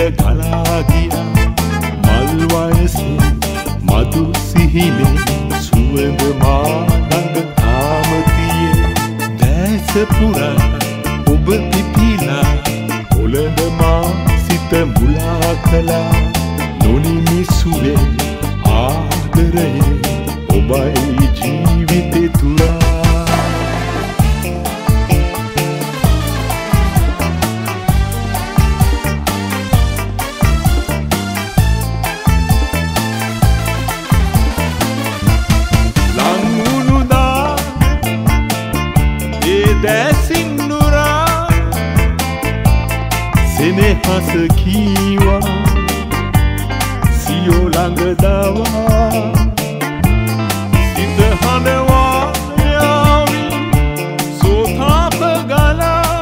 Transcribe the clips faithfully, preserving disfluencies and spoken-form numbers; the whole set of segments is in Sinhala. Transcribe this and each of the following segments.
ගලා ගියා මල් වයසේ මధు සිහිනේ සුවඳ මා ළඟ තාම තියේ දැස පුරා ඔබ පිපිලා ඔලඳ මා සිත මුලා කළා නොනිමිසුවේ ආදරයේ ඔබයි ජීවිතේ තුරා දැසින් නුරා සෙනෙහස කීවා සියෝ ළඟ දවා සිත හඬවා යාවින් සෝතාප ගලා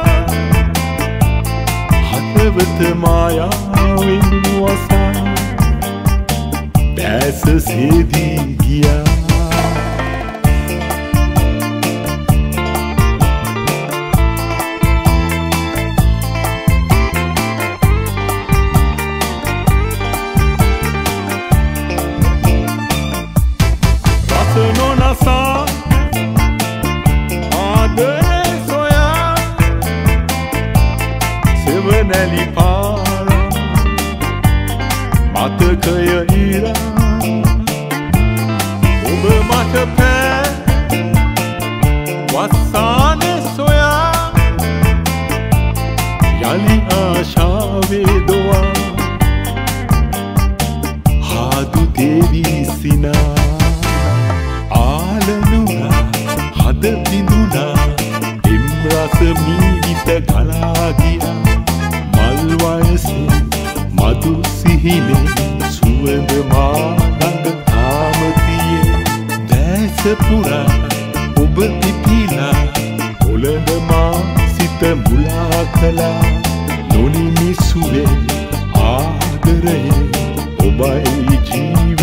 හදවත මායාවෙන් වසා දැස සේදී ගියා Seveneli para matakaya ira Oba mata pe wasane soya Yali aashave doa hadu devi sina Alanura hada binduna emrasa mivita gala giya මල් වයසේ මధු සිහිනේ සුවඳ මා ළඟ තාම තියේ දැස පුරා ඔබ පිපිලා ඔලඳ මා සිත මුලා කළා නොනිමිසුවේ ආදරයේ ඔබයි ජීවිතේ